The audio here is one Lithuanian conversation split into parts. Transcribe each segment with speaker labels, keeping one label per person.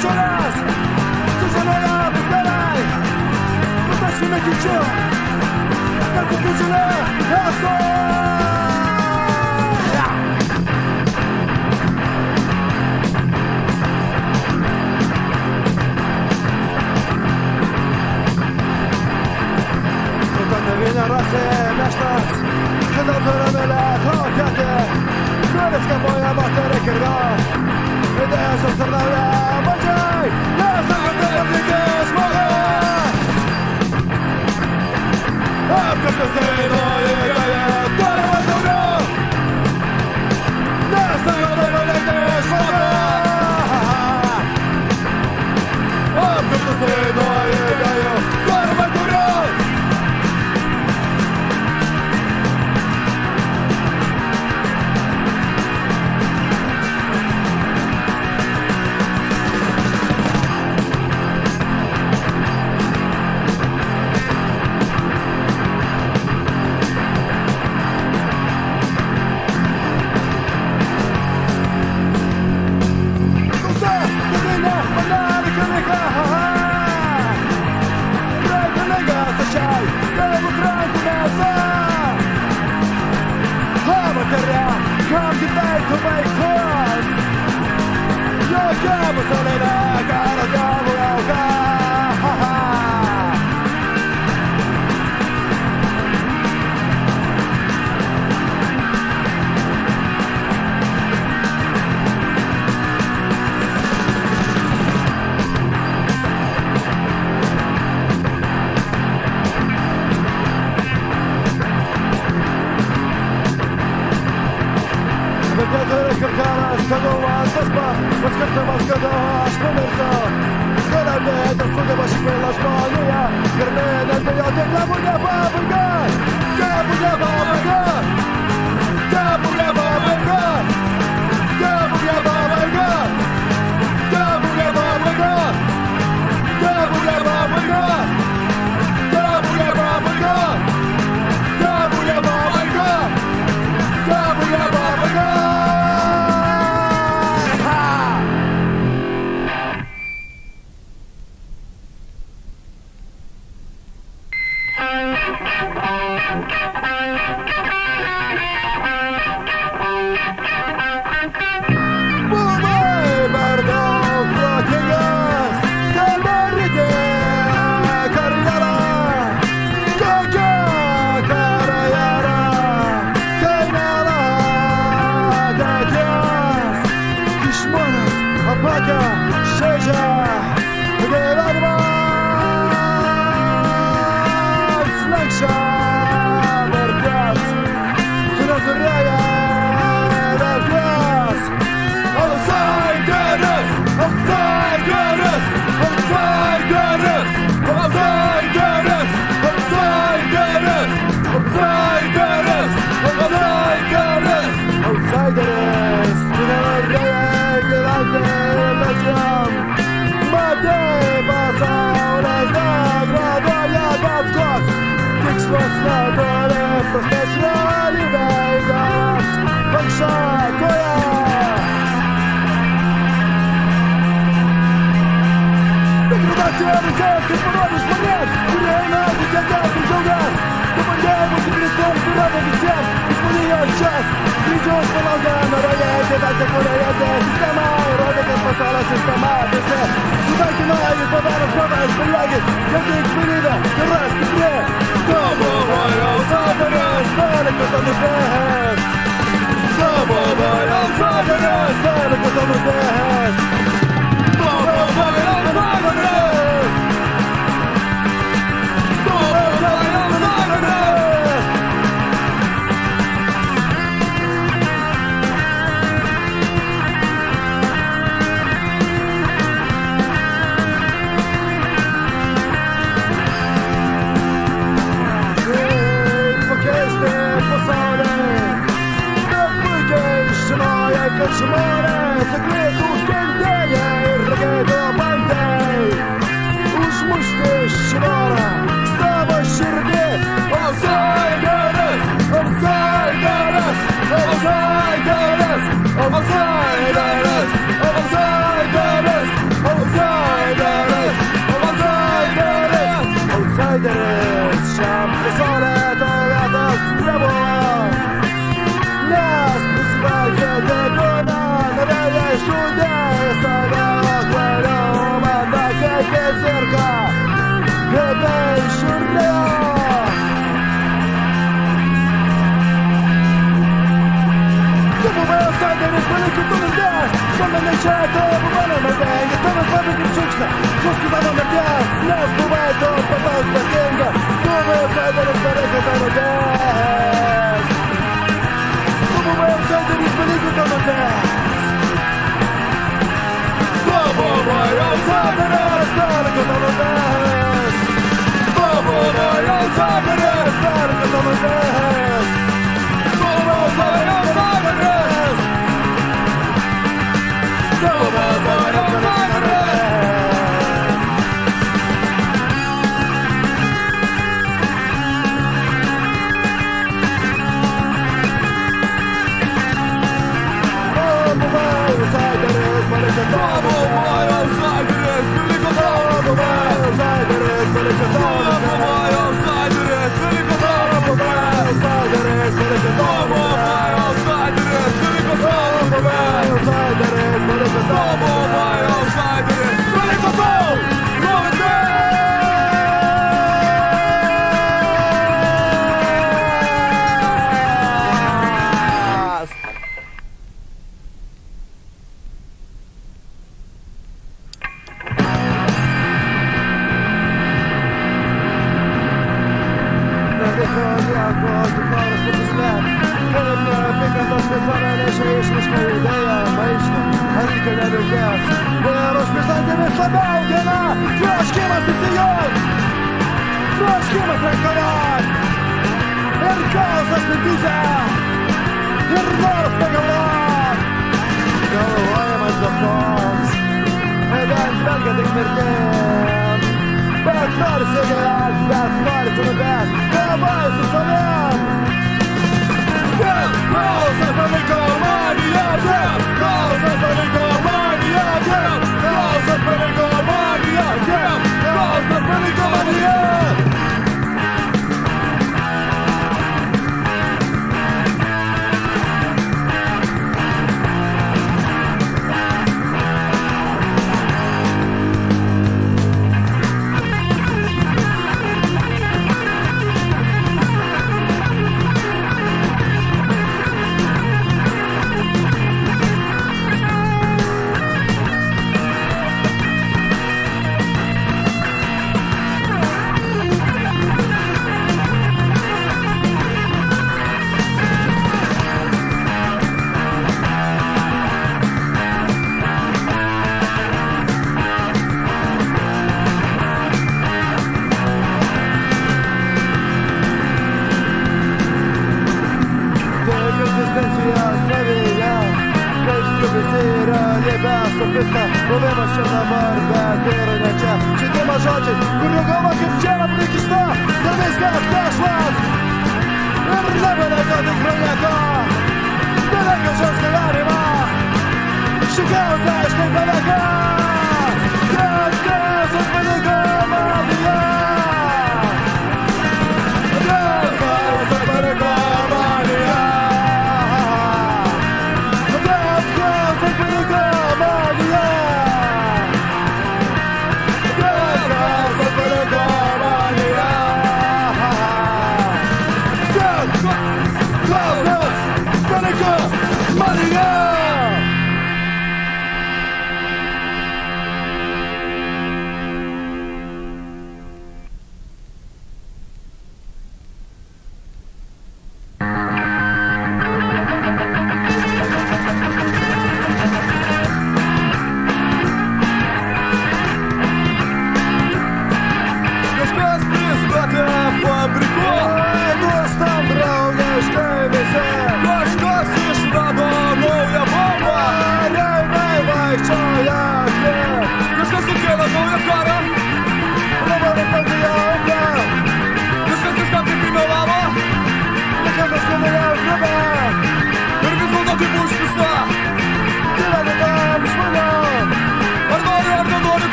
Speaker 1: bičiulis, sužinoja visai, bet aš jų netyčiu, kad tu bičiulė esu. Tėvynė rasė meštas, šiandien turimėlė kokiatė, kuris kapoja moterį kirvio, idėjas užtarnauja valdžiai, nesakant tai atlikės žmogą. Apkartas eina į gąją, turime daugiau, nesakant tai atlikės žmogą. Apkartas eina į gąją, turime daugiau. Kam kitaip tu vaikus, jokia musolinė karo dievų auka. Karkaras, tegul man tas pats, paskartamas, kada aš numirsiu. Galiausiai sugeba šį kvailą žmoniją, garbė nebijoti, nebūna pabaiga, nebūna pabaiga, nebūna pabaiga, nebūna pabaiga, nebūna pabaiga, nebūna pabaiga, nebūna pabaiga, nebūna pabaiga, nebūna pabaiga. Tikslas netoli, prastas realybės, vaikščioja. Degradacija reikės, kaip parodys žmonės, kurie eina visiems ir džiaugas. Tu bandėjai būti Kristus, tu rado visiems, žmonijos šias. Kryžiaus palaukia, norėjai gyventi, kurioje te sistema, įrodė, kad pasaulio sistema visi. Sudaikina ir padaro žmogas bejėgis, jam tik vienybė, yra stipri. Tavo vajaus aberis, nori, kad to nubės. Tavo vajaus aberis, nori, kad to nubės. Tavo vajaus aberis. Tavo vajaus aberis. Kad žmonės aklėtų kentėję ir regėtų bandai užmušti šnorą savo širdį. Outsideris, outsideris, outsideris, outsideris, outsideris, outsideris. Outsideris paliko tu mirties, šiandien čia tavo mano merdengi, tavęs labai kaip šiukšta, šuški tavo mirties, nes buvai tu pataus patinga, tu outsideris paliko tavo mirties. Tu buvai outsideris paliko tavo mirties. Tu buvai outsideris paliko tavo mirties. Tu buvai outsideris paliko tavo mirties.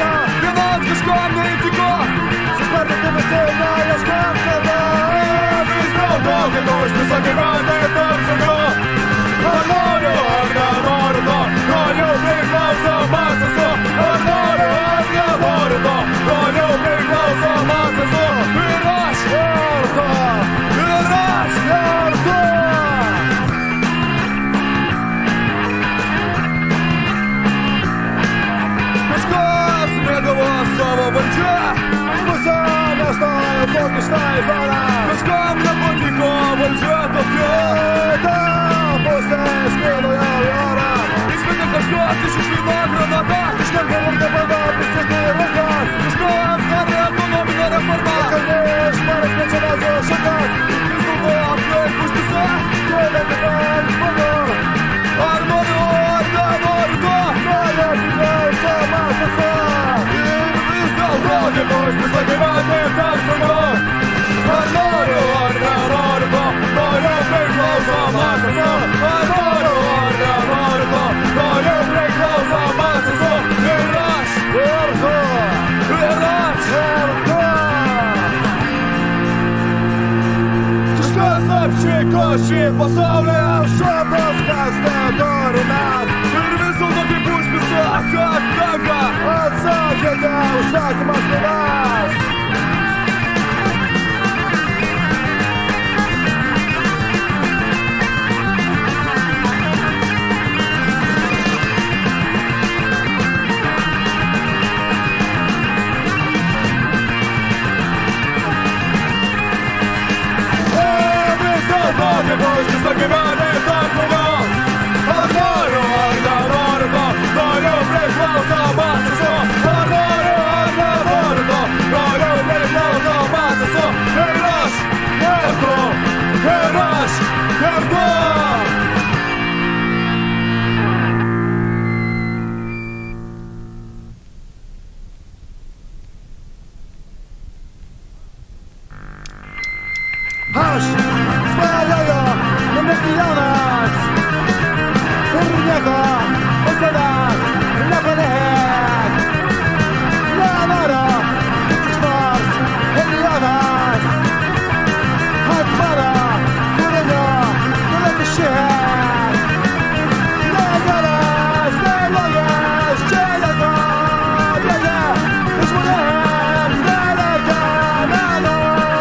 Speaker 2: Vienas kažko neįtiko, suspartinti visi, na, ieškam tave.
Speaker 1: Kažkam nepatiko valdžia tokia. Pusė skrido jau į orą. Išmetė kažkas iš išvyno granatą. Kažkam gavom dabar prisidė rankas. Kažkas darė ekonominę reformą. Kalbėjo žmonės pečiamazio šakas. Vis dėlto aplink užtisa. Kėlė gyvens žmonių. Ar noriu, ar nenoriu to. Noriu priklauso masasa. Ir vis dėlto nebus visą gyvenimą persvarbu. Ar noriu, ar nenoriu to. Noriu priklauso masasa. Ar noriu, ar nenoriu to. Noriu priklauso masasa. Ir aš. Ir tu. Ir aš. Ir tu. Kažkas apšiko šį pasaulį. Šotas kas neturi mes. Ir vis dėlto kaip užpisa, kad tenka. Atsakėte užsakymas tavęs. Kaip užpisa gyvenė tas žmogus. Ar noriu, ar nenoriu to. Noriu priklauso masasa. Ar noriu, ar nenoriu to. Noriu priklauso masasa. Ir aš, ir tu. Ir aš, ir tu. Aš svajoju numirti jaunas ir nieko po savęs nepaliek. Nenoriu iš nors milijonas atvaro kūrinio nulėti šiek. Negeras, neblogas, čia nieko reikia iš žmonėms nereikia meno.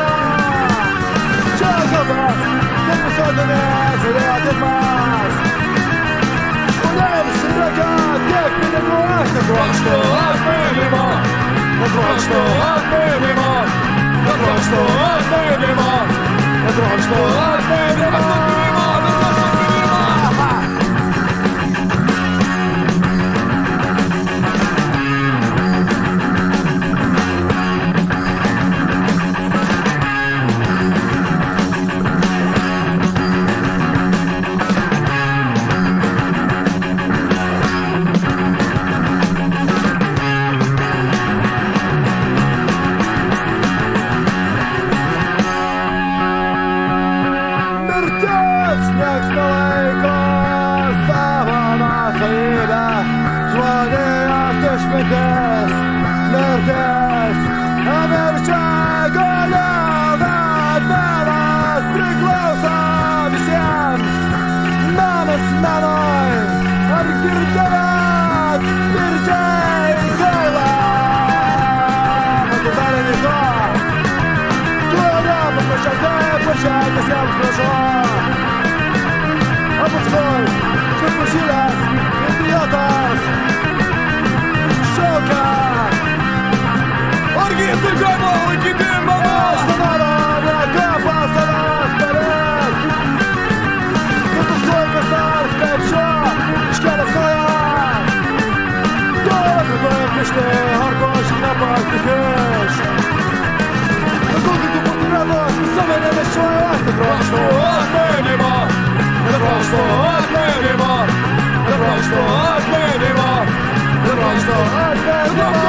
Speaker 1: Čia kalbas, kaip visuomenės rėdimas. Žmonėms reikia tiek pinigų, aš netrokštu atminimo. Netrokštu atminimo. Netrokštu atminimo. Netrokštu atminimo. Mirtis, mirčia galiau, bet menas priklauso visiems. Menas menui, ar girdėjot, mirčiai gaila. Atidarė niko, tuoda paprasčiausiai pačiai visiems gražu. O paskui, supušylės, idiotas, šaukia. Argi tu galima laikyti mano? Aš nenoriu nieko pas savęs darėt. Kaip paskui kas nors kaip šio iškėlęs koją. Duoda prikišti, ar ko aš nepasikišt. Kokiu tu portretus visuomenė nešioja, aš netrokštu atminimo. Netrokštu atminimo. Netrokštu atminimo. Netrokštu atminimo.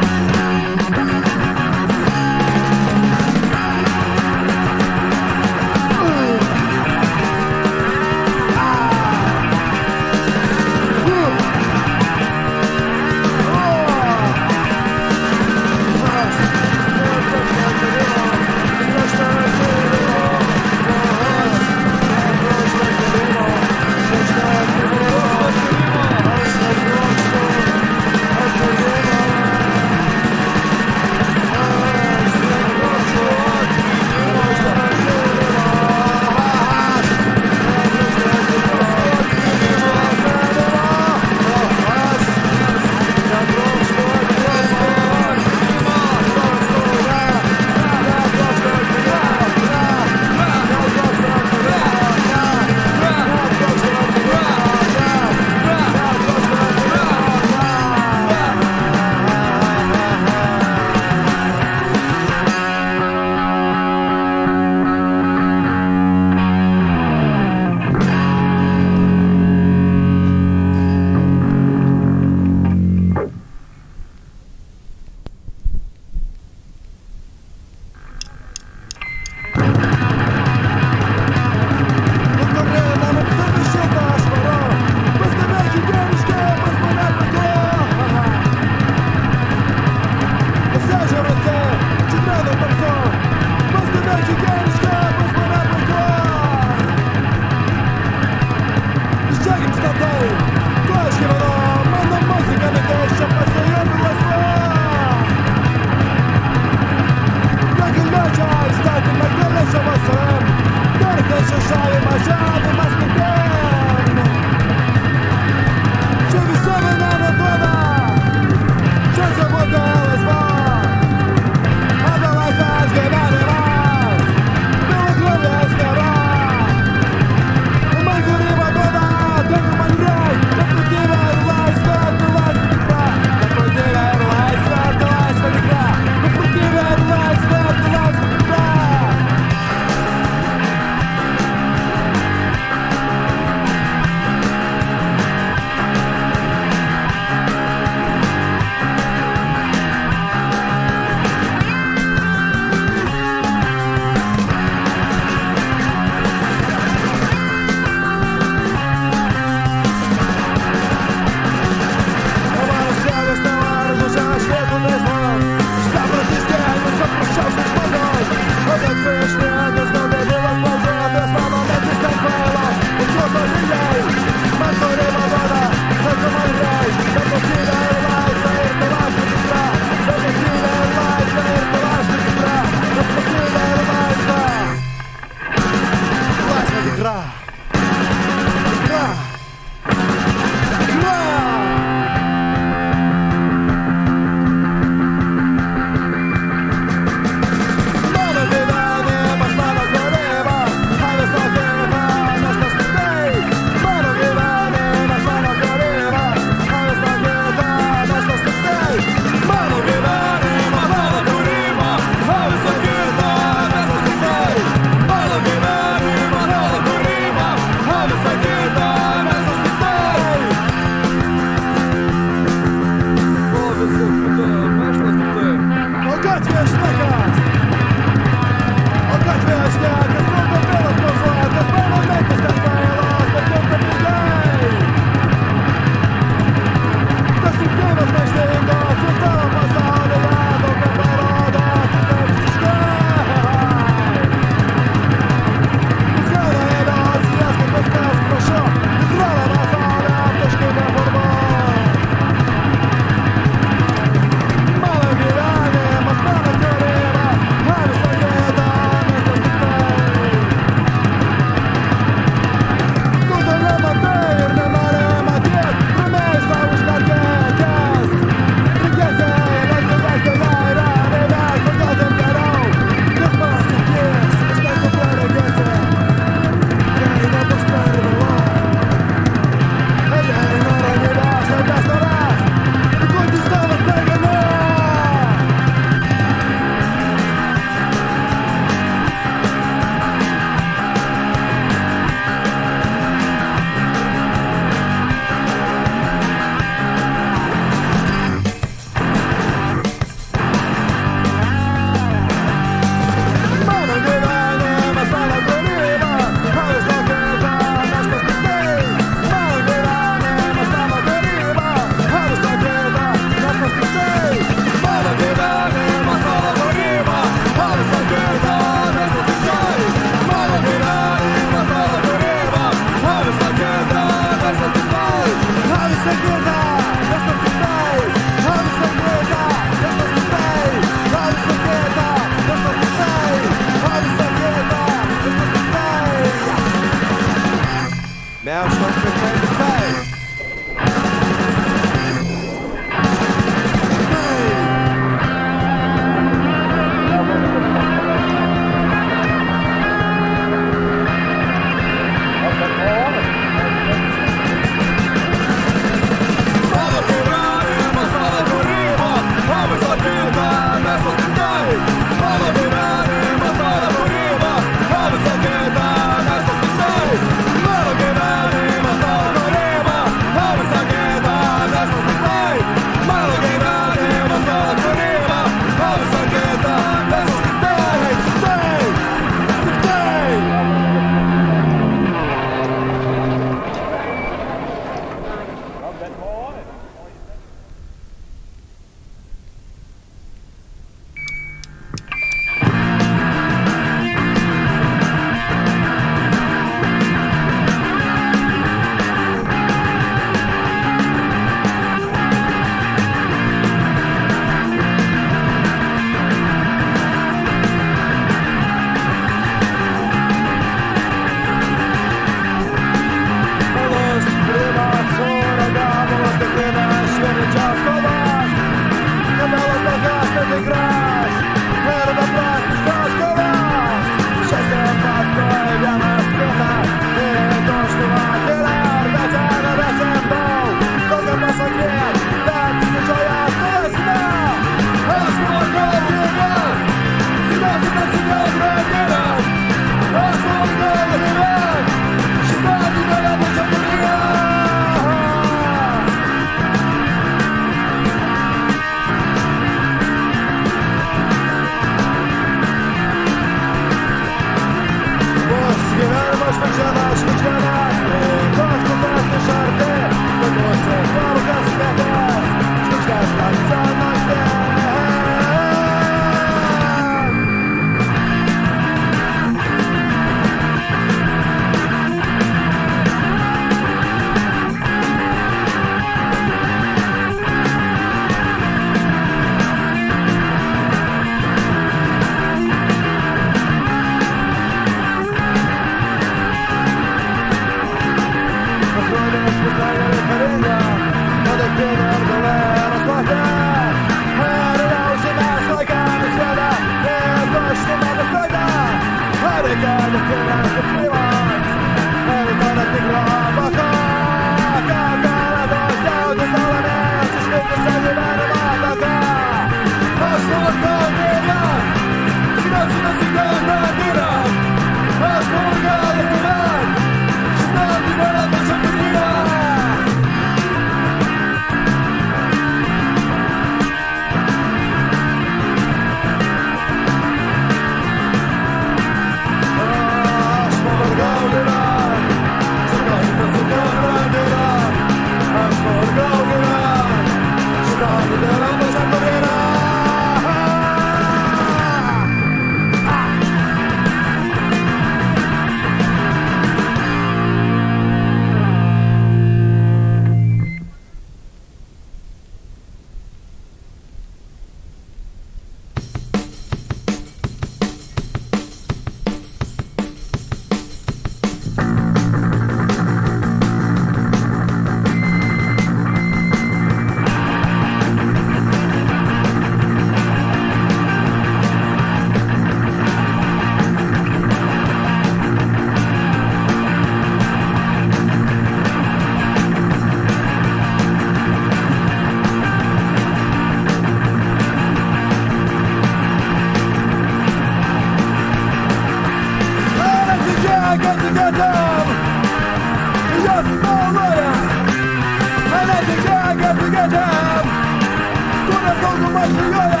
Speaker 1: dauguma žaliuoja.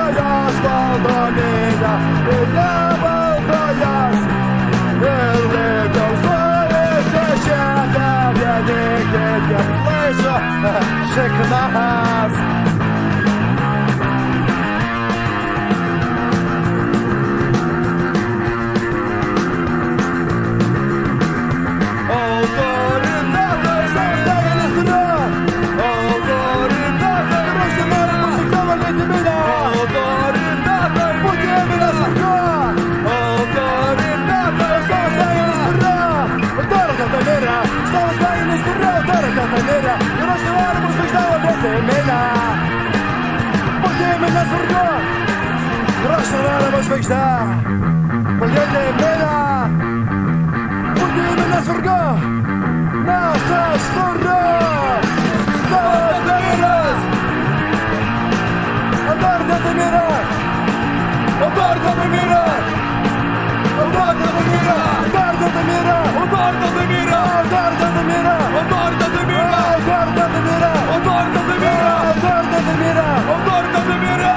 Speaker 2: Valdominę, nevaldojas ir
Speaker 1: nesvarbu, rašo vėliavą žvaigždę, palietė mėlę, būtimi nesvarbu, nes aš turiu savo vyras. Adarda de mira, adarda de mira, adarda de mira, adarda de mira, adarda de mira, adarda de mira, adarda de mira, adarda de mira, adarda de mira, adarda de mira, adarda de mira.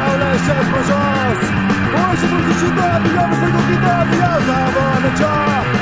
Speaker 2: Hoje, no sentido, eu não sei o que dá, eu já vou no tchau.